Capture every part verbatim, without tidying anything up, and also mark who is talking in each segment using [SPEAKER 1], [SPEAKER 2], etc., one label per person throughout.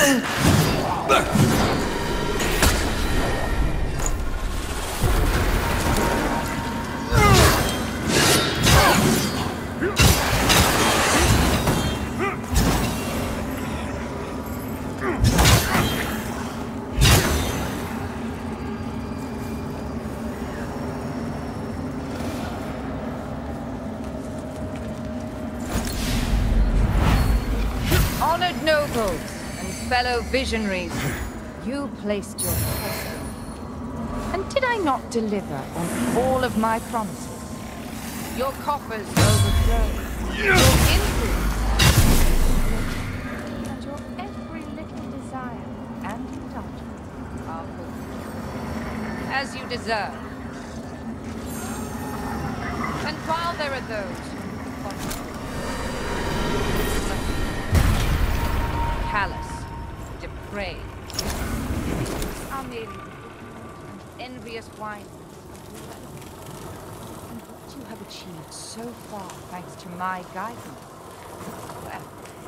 [SPEAKER 1] Honored nobles and fellow visionaries, you placed your trust in me. And did I not deliver on all of my promises? Your coffers overflow. Your influence and your every little desire and indulgence are fulfilled, as you deserve. And while there are those who follow, callous, depraved, are merely envious whiners of your wealth. And what you have achieved so far thanks to my guidance, well,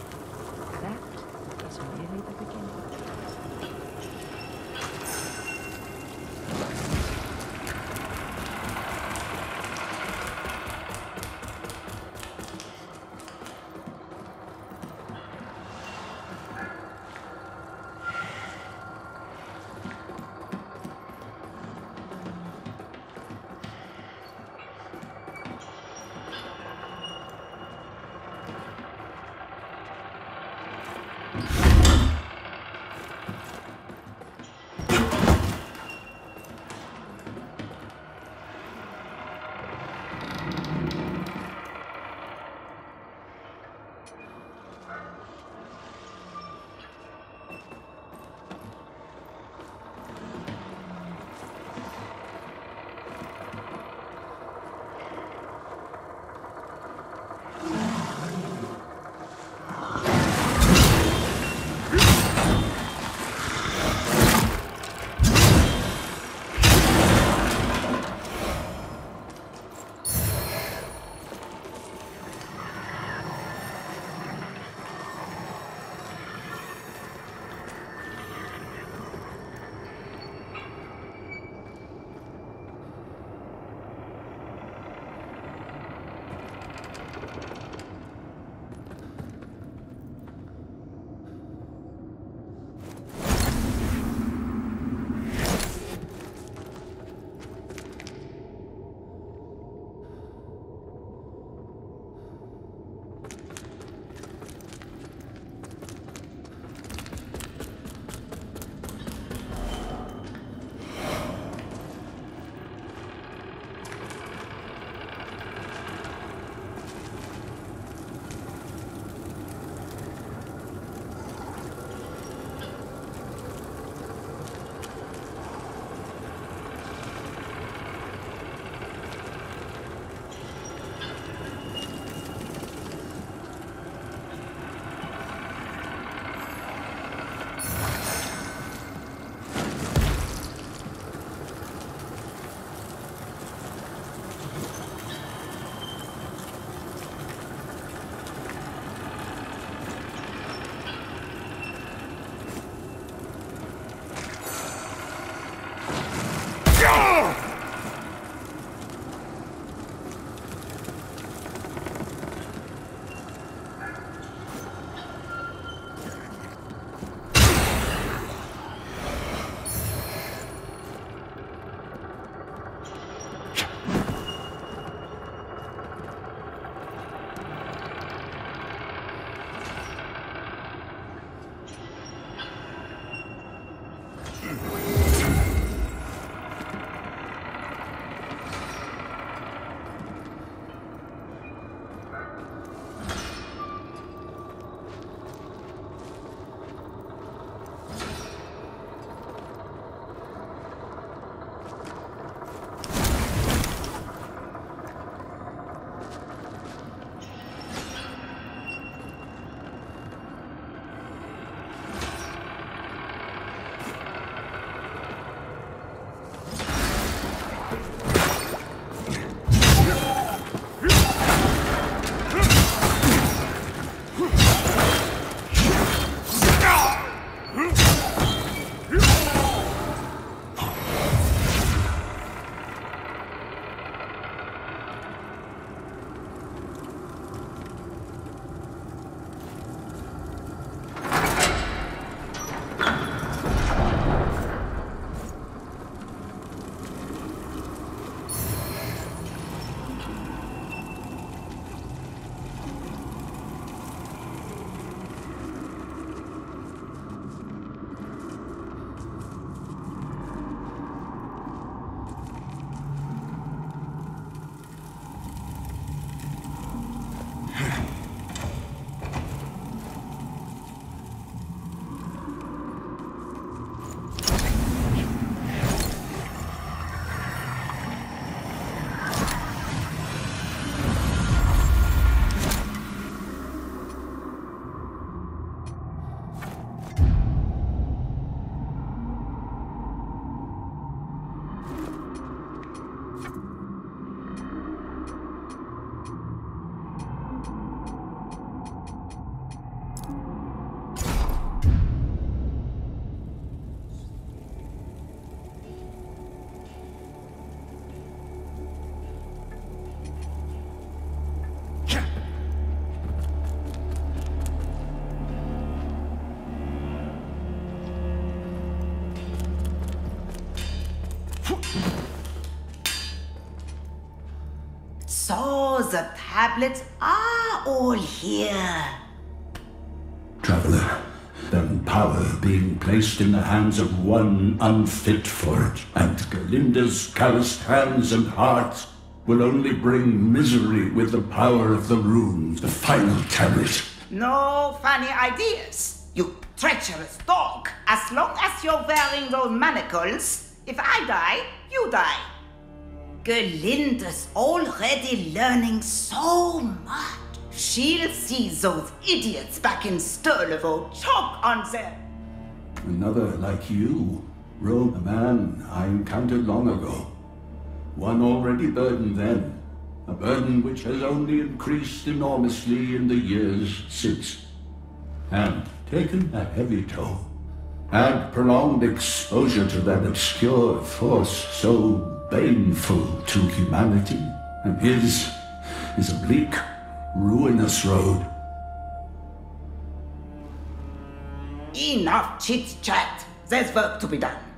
[SPEAKER 1] that is merely the beginning.
[SPEAKER 2] So the tablets are all here.
[SPEAKER 3] Traveler, then power being placed in the hands of one unfit for it, and Galinda's calloused hands and heart will only bring misery with the power of the runes, the final tablet.
[SPEAKER 2] No funny ideas, you treacherous dog. As long as you're wearing those manacles, if I die, you die. Galinda's already learning so much. She'll see those idiots back in Sturlevo choke on them.
[SPEAKER 3] Another like you, Rogue, a man I encountered long ago. One already burdened then, a burden which has only increased enormously in the years since, and taken a heavy toll, and prolonged exposure to that obscure force so baneful to humanity, and his is a bleak, ruinous road.
[SPEAKER 2] Enough chit-chat. There's work to be done.